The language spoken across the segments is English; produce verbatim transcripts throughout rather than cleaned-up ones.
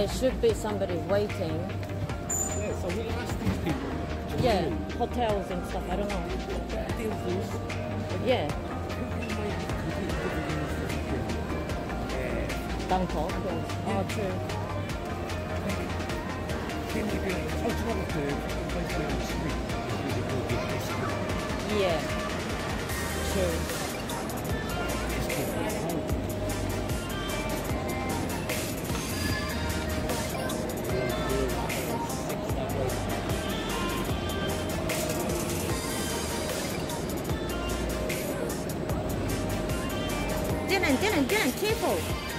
there should be somebody waiting. Yeah, so we'll ask these people. Yeah, hotels and stuff, I don't know. Yeah. Bangkok, yes. Oh, true. Yeah, true. Dylan, Dylan, Dylan, careful.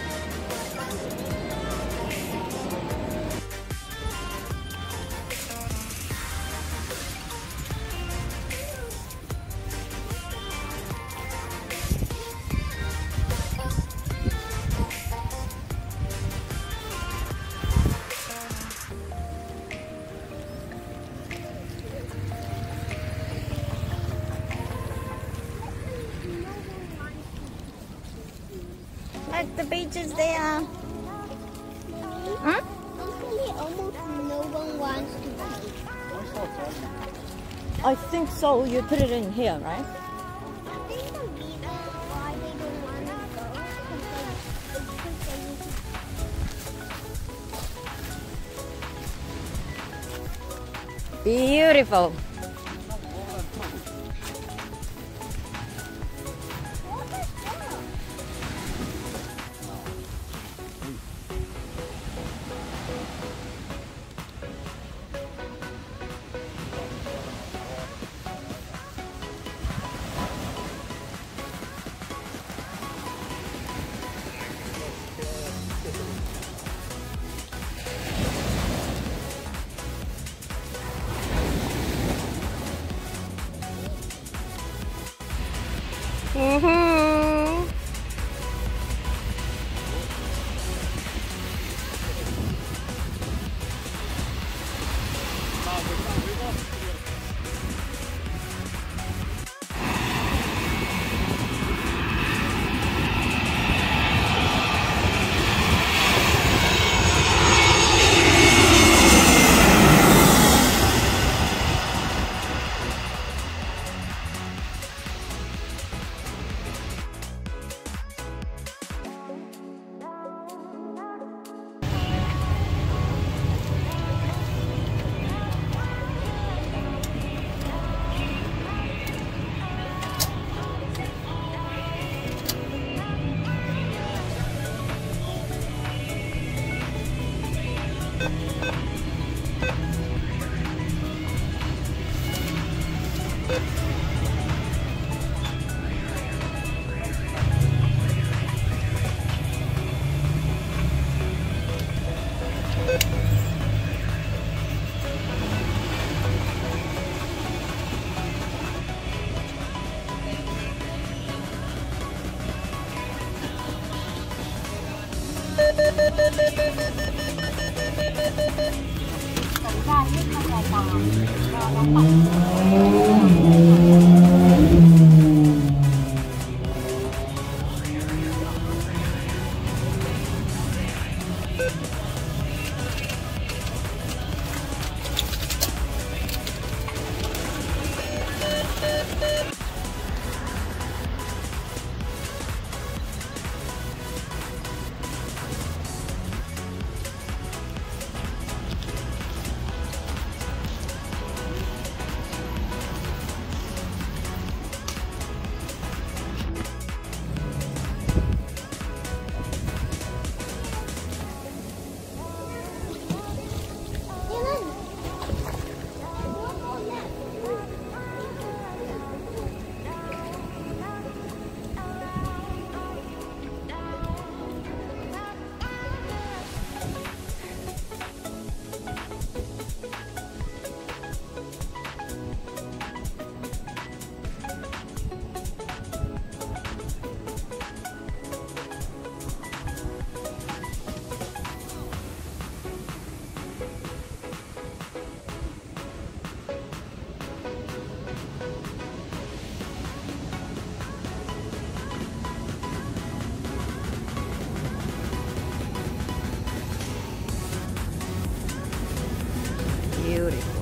Like the beaches there. Huh? Actually, almost no one wants to take. I think so. You put it in here, right? I think the reason why they don't want to go is because they Beautiful. Woohoo! Beautiful.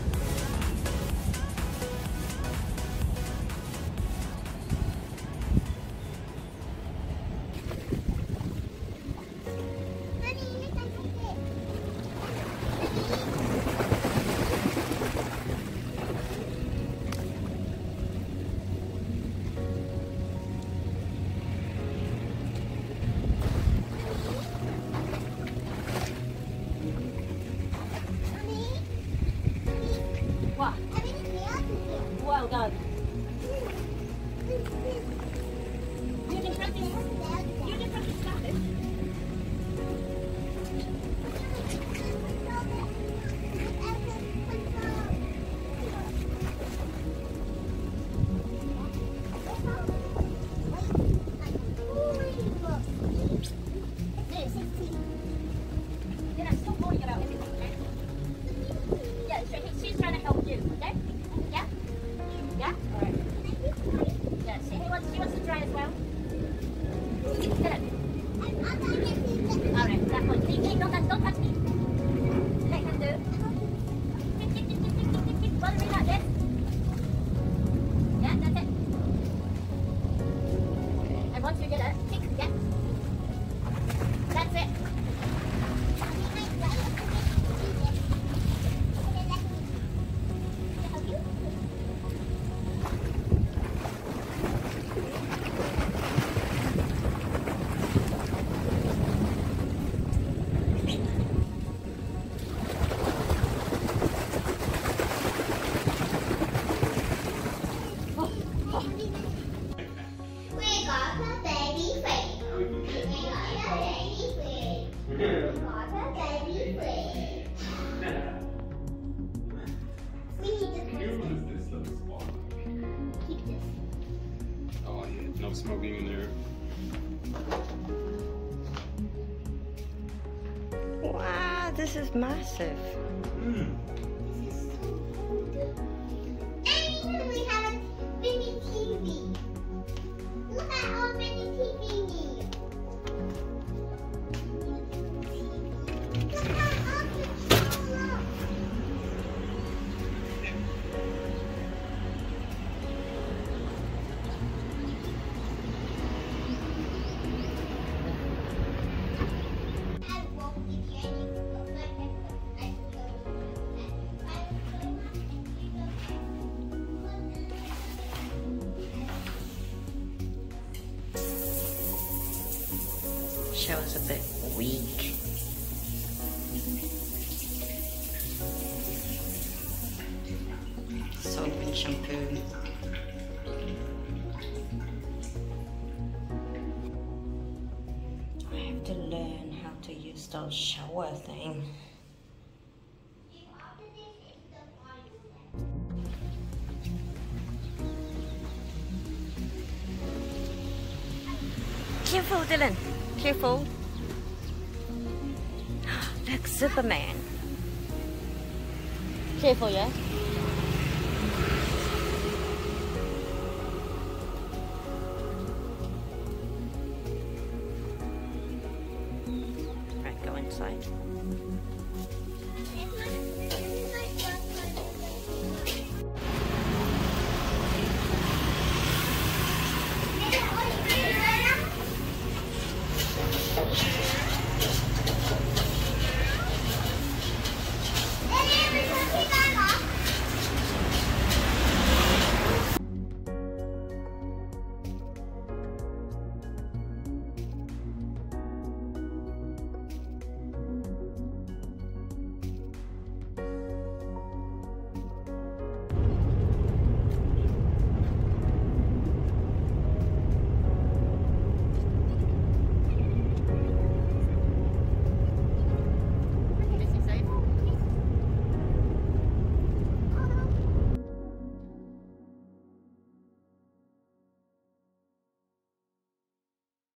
What? Well done. You can practice. You can practice that. You're not still worrying about everything, okay? Yeah, so he- she's trying to help you, okay? Yeah? Yeah? Alright. Yeah, see, he wants, she wants to try as well. Get it. Alright, that one. Hey, hey, don't, touch- don't touch me. Let him do. Tick, tick, tick, tick, tick, tick, tick, tick. One ring out, yes? Yeah, that's it. And once you get it, tick, yeah. That's it. We got a baby face. We got a baby face. We got a baby face. We need to What is this little spot? keep this. Oh yeah, no smoking in there. Wow, this is massive. Mm. This is so good. And we have a mini T V. Look at how many T V we need. Look at all the controllers. I won't give you any food, but I Show's a bit weak. Soap and shampoo. I have to learn how to use those shower thing. Careful, Dylan. Careful. Like Superman. Careful, yeah?